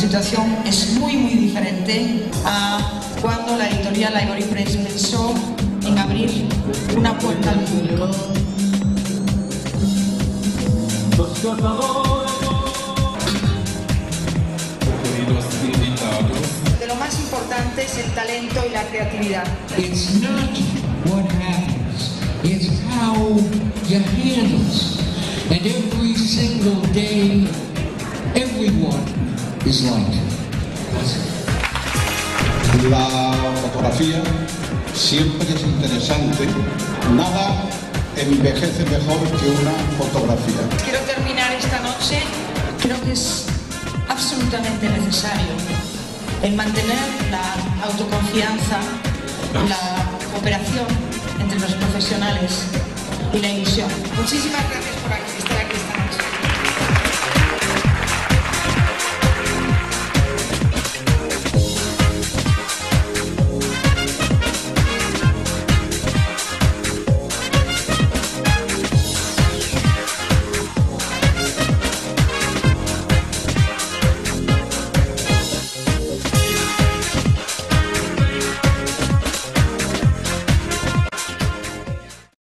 situación es muy diferente a cuando la editorial Ivory Press pensó en abrir una puerta al público. De lo más importante es el talento y la creatividad. It's not what happens, it's how you handle it. And every single day, everyone is like La fotografía siempre es interesante, nada envejece mejor que una fotografía. Quiero terminar esta noche, creo que es absolutamente necesario el mantener la autoconfianza, la cooperación entre los profesionales y la ilusión. Muchísimas gracias.